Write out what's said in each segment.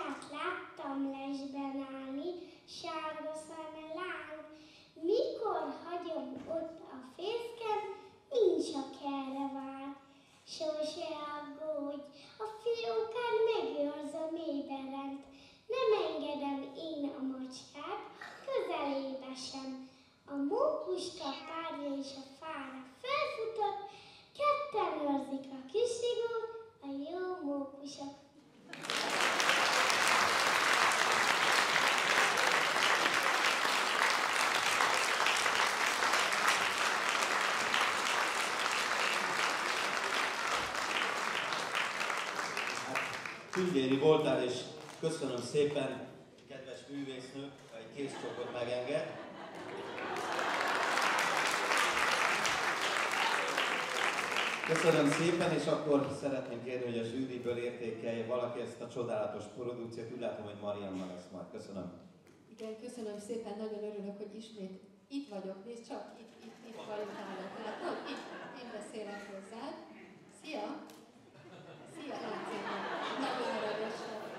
macskát láttam lesben állni, sárga szeme láng. Mikor hagyom ott a fészkem, nincs, aki erre vár. Sose aggódj, a fiókán megőrz a mélyben rend. Nem engedem én a macskát, közelébe sem. A mókuska párja és a fára felfutott, ketten őrzik a kis rigót, a jó mókusok. Tündéri voltál, és köszönöm szépen, kedves művésznő, ha egy kézcsókot megenged. Köszönöm szépen, és akkor szeretném kérni, hogy a zsűriből értékelje valaki ezt a csodálatos produkciót. Úgy látom, hogy Marianna lesz majd. Köszönöm. Igen, köszönöm szépen, nagyon örülök, hogy ismét itt vagyok. Nézd csak, itt vagyok állok. Tehát itt én beszélek hozzád. Szia! Szia, Encében! Nagyon aranyos.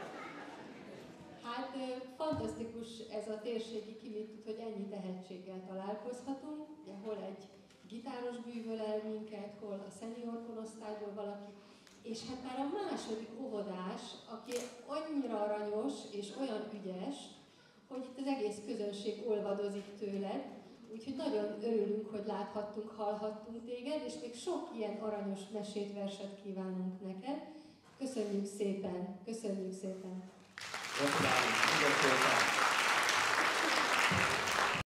Hát fantasztikus ez a térségi kivitt, hogy ennyi tehetséggel találkozhatunk. Ugye, hol egy gitáros bűvöl el minket, hol a szenior korosztályból valaki. És hát már a második óvodás, aki annyira aranyos és olyan ügyes, hogy itt az egész közönség olvadozik tőled. Úgyhogy nagyon örülünk, hogy láthattunk, hallhattunk téged, és még sok ilyen aranyos mesét, verset kívánunk neked. Köszönjük szépen! Köszönjük szépen! Gratulálunk!